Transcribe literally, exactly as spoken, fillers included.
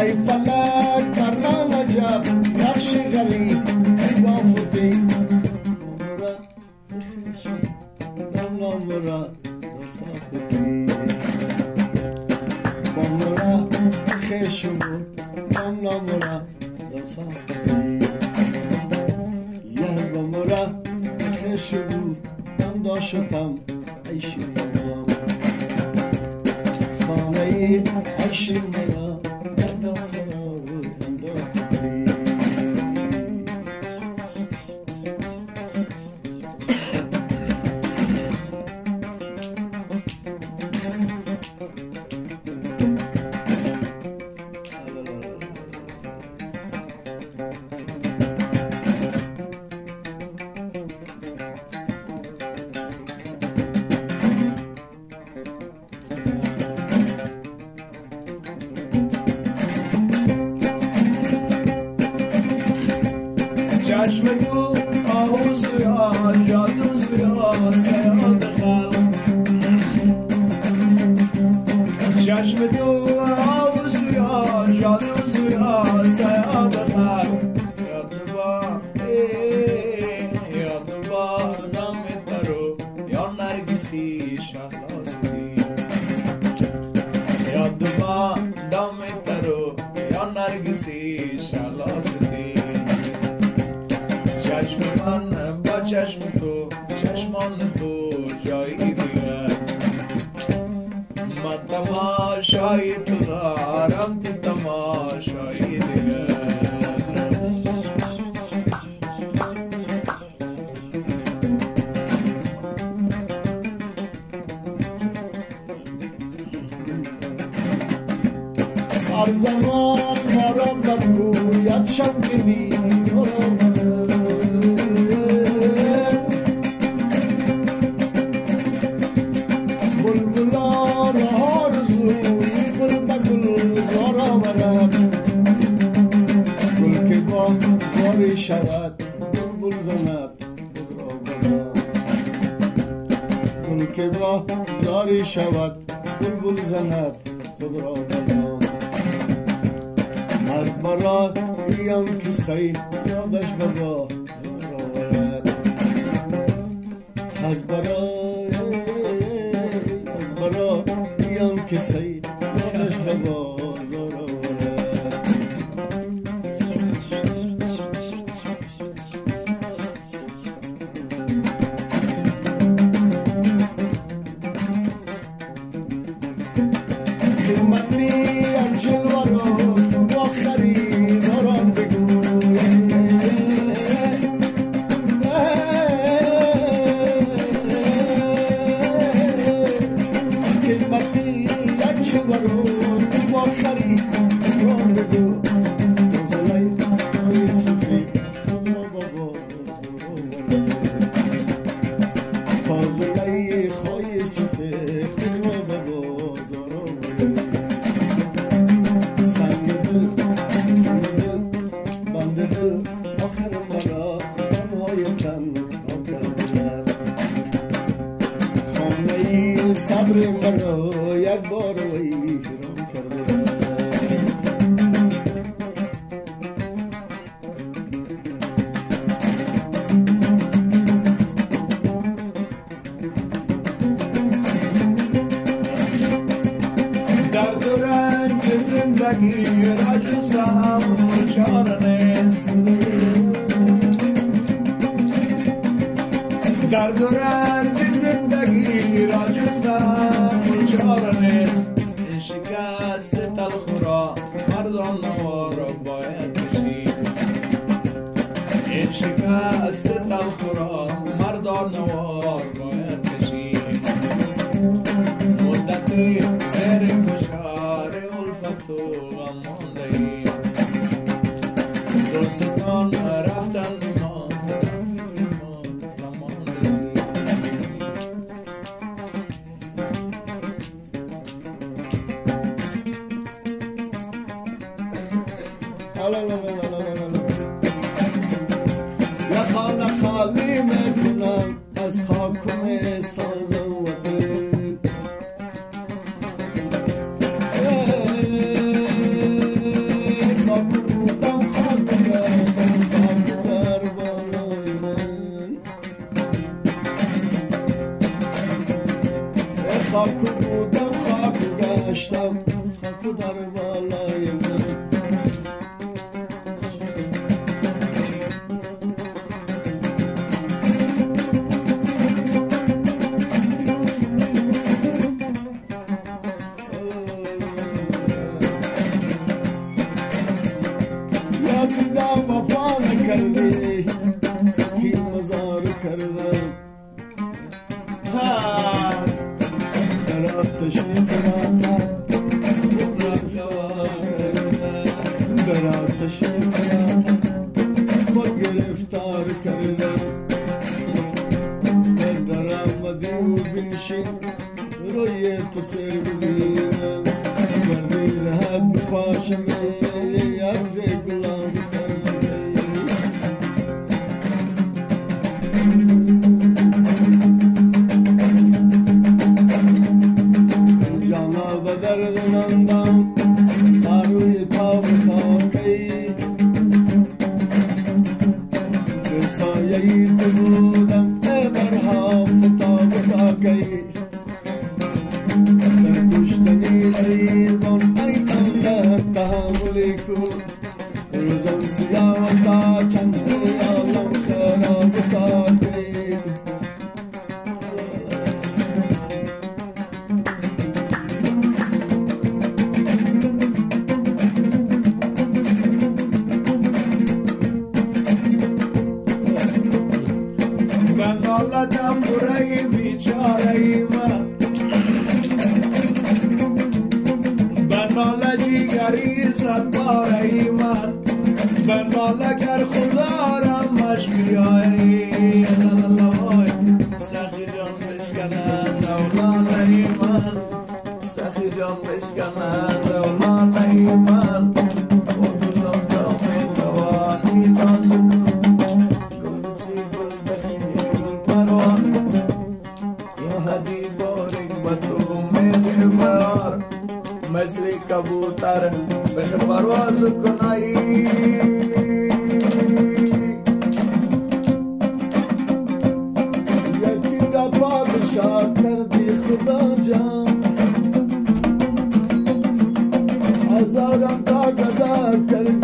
ای فلک برنان عجب نقش غریب ای بافتی نامرا بخیشی دم نامرا دم ساختی نامرا بخیشی دم نامرا دم ساختی یه بامرا بخیشی دم داشتم عیشی نام خانه ای عیشی مرا دم سرا چشم تو آهو سویا جادو سویا سیاد خلق چشم تو آهو سویا جادو سویا سیاد خلق یاد با یاد با نام ترو یا نرگسی شهلازی یاد با نام ترو یا نرگسی شهلازی چشم من با چشم تو چشمان تو جایی دیگر من تماشایی تو دارم تو تماشایی دیگر هر زمان ما را بگوید شمکنی شود بلبل زند خود را بنا گل که با زاری شود بلبل زند خود را بنا از براییم کسی یادش بابا زار آورد از برای از براییم کسی یادش بابا زار آورد صبر مرا یک بار ویران کرده درد و رنج زندگی را جستم چاره نیست درد و رنج زندگی را جستم چاره نیست این شکست تلخ را مردان نوار را باید کشید این شکست تلخ را مردان نوار باید کشید مدتی زیر فشار الفت و غم مانده ایم دوستان رفتن یا خانه خالی میکنم از خاکم ساز و دل در آتش خیال خود گرفتار کردم در آمدی و بنشین روی تو سر ببینم گردی لحد بپاشم عطر گلاب جانا بدرد نندم روی تاب تاکی به سایه‌ای تو بودم در هافتاب تاکی در کشتنی ایوان ای الله تحملی کن روزم سیاه تا چند ریالم خراب تاکی نالدم برای بیچاره من به ناله جیگری صدباره من به ناله گر خدا را مش بیایی سخی جان بشکند اولانه من سخی جان بشکند اولانه من و دلم جامه دوانی لازم مثل کبوتر به پرواز کنایی یکی را پادشاه کردی خدا جان هزاران تا گدار کردی